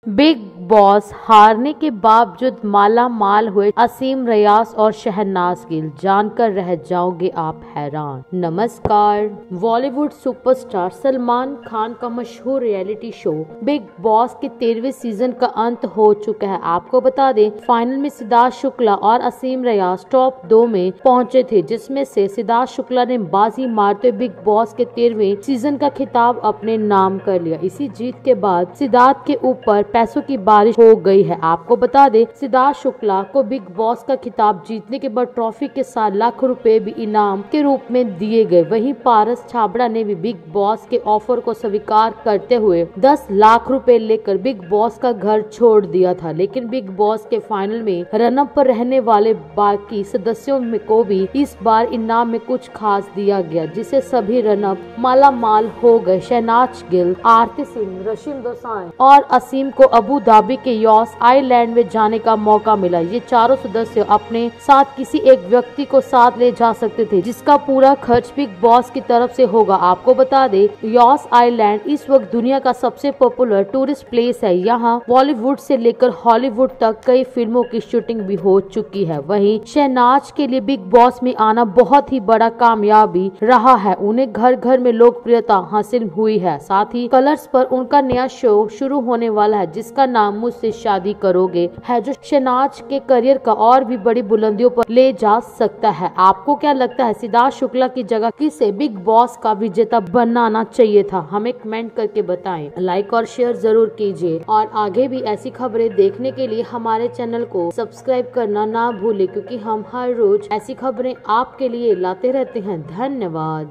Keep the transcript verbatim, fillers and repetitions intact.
Big boss हारने के बावजूद माला माल हुए असीम रियाज और शहनाज गिल, जानकर रह जाओगे आप हैरान। नमस्कार। बॉलीवुड सुपरस्टार सलमान खान का मशहूर रियलिटी शो बिग बॉस के तेरहवें सीजन का अंत हो चुका है। आपको बता दें, फाइनल में सिद्धार्थ शुक्ला और असीम रियाज टॉप दो में पहुंचे थे, जिसमें से सिद्धार्थ शुक्ला ने बाजी मारते बिग बॉस के तेरहवें सीजन का खिताब अपने नाम कर लिया। इसी जीत के बाद सिद्धार्थ के ऊपर पैसों की बारिश हो गई है। आपको बता दें, सिद्धार्थ शुक्ला को बिग बॉस का खिताब जीतने के बाद ट्रॉफी के साथ लाख रुपए भी इनाम के रूप में दिए गए। वहीं पारस छाबड़ा ने भी बिग बॉस के ऑफर को स्वीकार करते हुए दस लाख रुपए लेकर बिग बॉस का घर छोड़ दिया था। लेकिन बिग बॉस के फाइनल में रनअप पर रहने वाले बाकी सदस्यों में को भी इस बार इनाम में कुछ खास दिया गया, जिसे सभी रनअप माला माल हो गए। शहनाज गिल, आरती सिंह, रशीम दोसांझ और असीम को अबू धाबी के यॉस आइलैंड में जाने का मौका मिला। ये चारों सदस्य अपने साथ किसी एक व्यक्ति को साथ ले जा सकते थे, जिसका पूरा खर्च बिग बॉस की तरफ से होगा। आपको बता दें, यॉस आइलैंड इस वक्त दुनिया का सबसे पॉपुलर टूरिस्ट प्लेस है। यहाँ बॉलीवुड से लेकर हॉलीवुड तक कई फिल्मों की शूटिंग भी हो चुकी है। वहीं शहनाज के लिए बिग बॉस में आना बहुत ही बड़ा कामयाबी रहा है। उन्हें घर घर में लोकप्रियता हासिल हुई है। साथ ही कलर्स पर उनका नया शो शुरू होने वाला है, जिसका नाम मुझसे शादी करोगे है, जो शहनाज के करियर का और भी बड़ी बुलंदियों पर ले जा सकता है। आपको क्या लगता है, सिद्धार्थ शुक्ला की जगह किसे बिग बॉस का विजेता बनाना चाहिए था? हमें कमेंट करके बताएं। लाइक और शेयर जरूर कीजिए और आगे भी ऐसी खबरें देखने के लिए हमारे चैनल को सब्सक्राइब करना ना भूले, क्योंकि हम हर रोज ऐसी खबरें आपके लिए लाते रहते हैं। धन्यवाद।